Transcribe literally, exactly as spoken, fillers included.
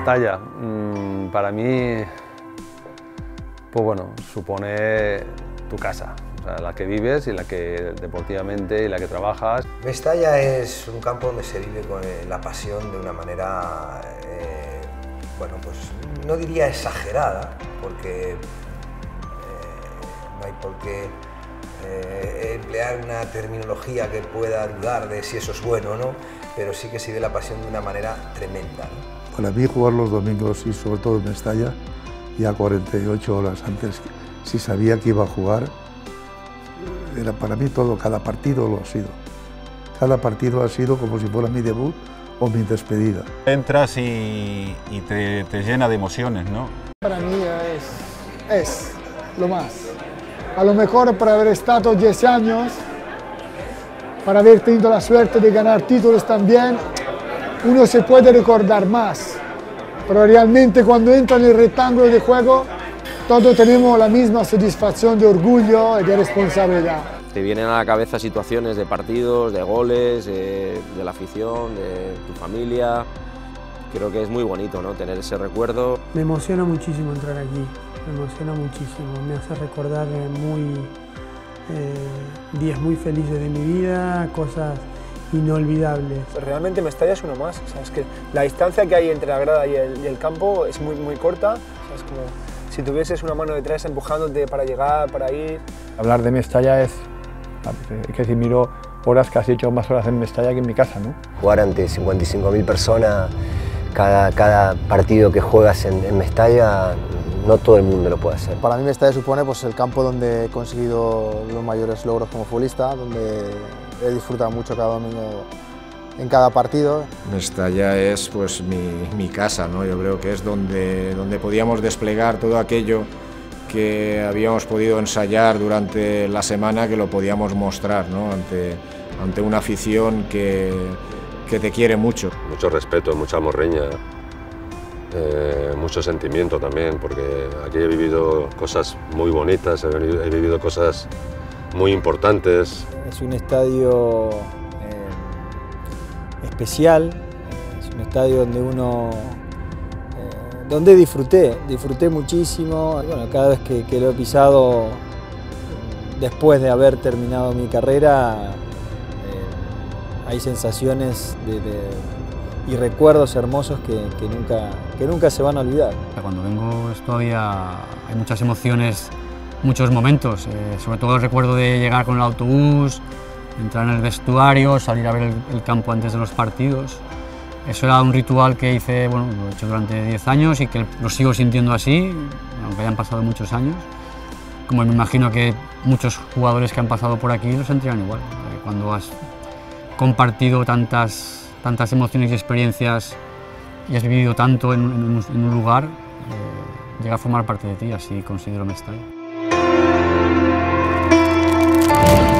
Mestalla, mmm, para mí, pues bueno, supone tu casa, o sea, la que vives y la que deportivamente y la que trabajas. Mestalla es un campo donde se vive con la pasión de una manera, eh, bueno, pues no diría exagerada, porque eh, no hay por qué eh, emplear una terminología que pueda dudar de si eso es bueno o no, pero sí que se vive la pasión de una manera tremenda, ¿no? Para mí jugar los domingos y sobre todo en Mestalla, ya cuarenta y ocho horas antes, si sabía que iba a jugar, era para mí todo, cada partido lo ha sido. Cada partido ha sido como si fuera mi debut o mi despedida. Entras y, y te, te llena de emociones, ¿no? Para mí es, es lo más. A lo mejor por haber estado diez años, para haber tenido la suerte de ganar títulos también, uno se puede recordar más, pero realmente cuando entra en el rectángulo de juego, todos tenemos la misma satisfacción de orgullo y de responsabilidad. Te vienen a la cabeza situaciones de partidos, de goles, de, de la afición, de tu familia. Creo que es muy bonito, ¿no?, tener ese recuerdo. Me emociona muchísimo entrar aquí, me emociona muchísimo, me hace recordar muy, eh, días muy felices de mi vida, cosas inolvidables. Realmente Mestalla es uno más, o sea, es que la distancia que hay entre la grada y el, y el campo es muy, muy corta, o sea, es como si tuvieses una mano detrás empujándote para llegar, para ir. Hablar de Mestalla es, es que si miro horas, casi he hecho más horas en Mestalla que en mi casa, ¿no? Jugar ante cincuenta y cinco mil personas, cada, cada partido que juegas en, en Mestalla, no todo el mundo lo puede hacer. Para mí Mestalla supone pues, el campo donde he conseguido los mayores logros como futbolista, donde he disfrutado mucho cada domingo en cada partido. Mestalla es pues mi, mi casa, ¿no? Yo creo que es donde, donde podíamos desplegar todo aquello que habíamos podido ensayar durante la semana, que lo podíamos mostrar, ¿no?, ante, ante una afición que, que te quiere mucho. Mucho respeto, mucha morreña, eh, mucho sentimiento también, porque aquí he vivido cosas muy bonitas, he vivido, he vivido cosas muy importantes. Es un estadio eh, especial, es un estadio donde uno, eh, donde disfruté, disfruté muchísimo. Bueno, cada vez que, que lo he pisado, después de haber terminado mi carrera, eh, hay sensaciones de, de, y recuerdos hermosos que, que, nunca, que nunca se van a olvidar. Cuando vengo es todavía hay muchas emociones, muchos momentos, eh, sobre todo el recuerdo de llegar con el autobús, entrar en el vestuario, salir a ver el, el campo antes de los partidos. Eso era un ritual que hice, bueno, lo he hecho durante diez años y que lo sigo sintiendo así, aunque hayan pasado muchos años. Como me imagino que muchos jugadores que han pasado por aquí lo sentirán igual. Cuando has compartido tantas, tantas emociones y experiencias y has vivido tanto en, en, en un lugar, eh, llega a formar parte de ti, así considero Mestalla.